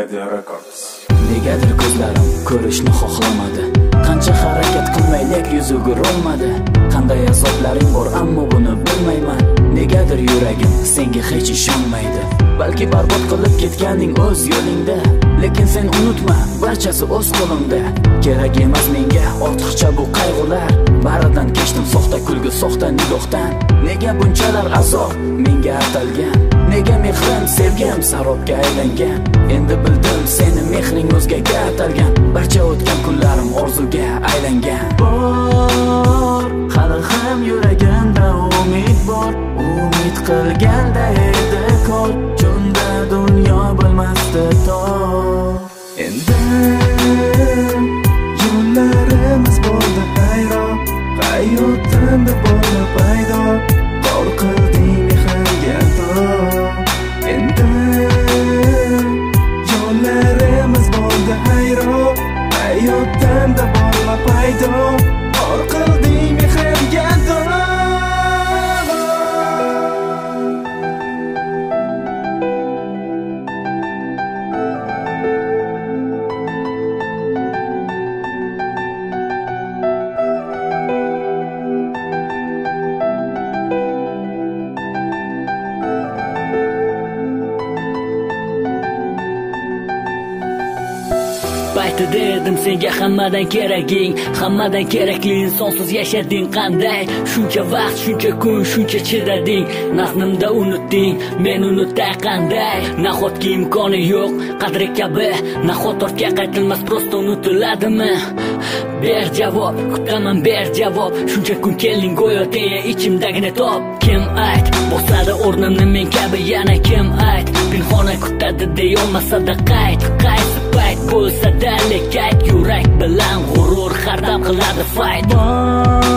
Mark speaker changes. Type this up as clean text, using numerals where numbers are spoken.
Speaker 1: Media Records.
Speaker 2: Negadir ko'zlarim ko'rishni xohlamadi. Qancha harakat qilmay lek yuzi o'g'rilmadi. Qanday azoblaring bor ammo buni bilmayman. Negadir yuragim senga hech ishonmaydi. Balki barbod qilib ketganing o'z yo'lingda, lekin sen unutma, barchasi o'z qo'limda. Kerak emas menga ortiqcha bu qayg'ular. Baridan kechdim soxta kulgu, soxta nigohdan. Nega bunchalar azob menga atalgan? Nega mehrim, sevgim sarobga aylangan? Endi bildim seni mehring o'zgaga atalgan. Barcha o'tgan kunlarim orzuga aylangan. Bor, hali ham yuragimda umid bor. Umid qilganda edi kor, chunda dunyo bilmasdi tor.
Speaker 3: Endi yo'llarimiz bo'ldi hayron, hayotimda bo'ldi paydo. Qor qilding mehrga tor. Endi yo'llarimiz bo'ldi hayron, hayotimda bo'ldi paydo. Qor qilding mehrga tor.
Speaker 4: Paytida edim senga hammadan keraging, hammadan kerakli insonsiz yashading qanday? Shuncha vaqt, shuncha kun, shuncha chidading, naznimda unutding, men unutay qanday? Nahotki imkoni yo'q, qadri kabi, nahot ortga qaytilmas, prosta unutiladimi? Ber javob, kutaman ber javob. Shuncha kun kelding go'yo deya ichimdagini top. Kim ayt, bosadi o'rnimni men kabi yana kim ayt? Pinhona kutadi deyolmasa-da qayt. Qaysi payt bo'lsa-da lek ayt, yurak bilan g'urur har dam qiladi fight.